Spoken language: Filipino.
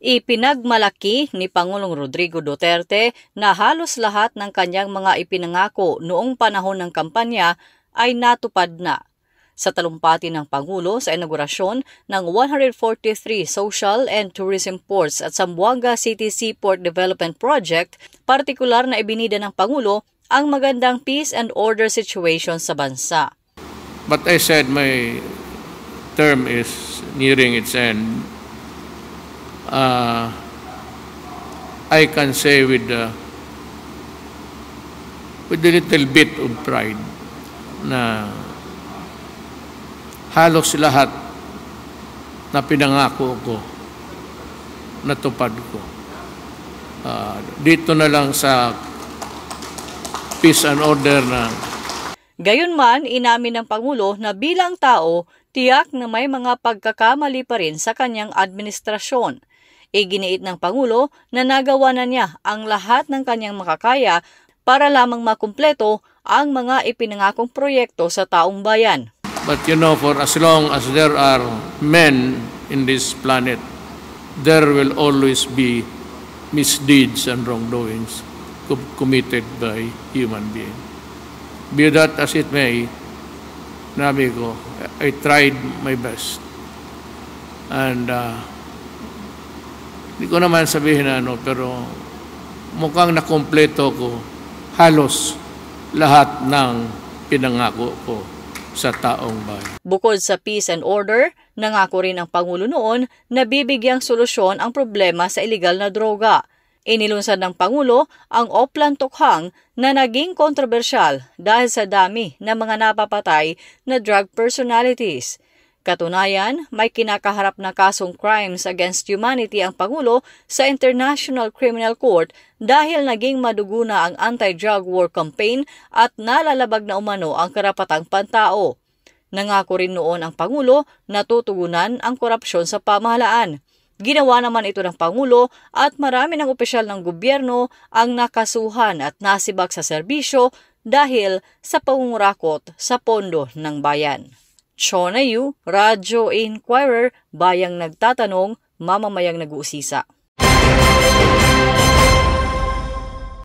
Ipinagmalaki ni Pangulong Rodrigo Duterte na halos lahat ng kanyang mga ipinangako noong panahon ng kampanya ay natupad na. Sa talumpati ng Pangulo sa inaugurasyon ng 143 Social and Tourism Ports at Zamboanga City Seaport Development Project, partikular na ibinida ng Pangulo ang magandang peace and order situation sa bansa. But I said my term is nearing its end. I can say with a little bit of pride na halos lahat na pinangako ko, natupad ko. Dito na lang sa peace and order na. Gayunman, inamin ng Pangulo na bilang tao, tiyak na may mga pagkakamali pa rin sa kanyang administrasyon. Iginiit ng Pangulo na nagawa na niya ang lahat ng kanyang makakaya para lamang makumpleto ang mga ipinangakong proyekto sa taong bayan. But for as long as there are men in this planet, there will always be misdeeds and wrongdoings committed by human beings. Be that as it may, nabi ko, I tried my best. And hindi ko naman sabihin pero mukhang nakompleto ko halos lahat ng pinangako ko sa taong bayan. Bukod sa peace and order, nangako rin ang Pangulo noon na bibigyang solusyon ang problema sa iligal na droga. Inilunsad ng Pangulo ang Oplan Tokhang na naging kontrobersyal dahil sa dami ng mga napapatay na drug personalities. Katunayan, may kinakaharap na kasong crimes against humanity ang Pangulo sa International Criminal Court dahil naging madugo na ang anti-drug war campaign at nalalabag na umano ang karapatang pantao. Nangako rin noon ang Pangulo na tutugunan ang korupsyon sa pamahalaan. Ginawa naman ito ng Pangulo at marami ng opisyal ng gobyerno ang nakasuhan at nasibak sa serbisyo dahil sa pangungurakot sa pondo ng bayan. Chona Yu, Radyo Inquirer, Bayang Nagtatanong, Mamamayang Nag-uusisa.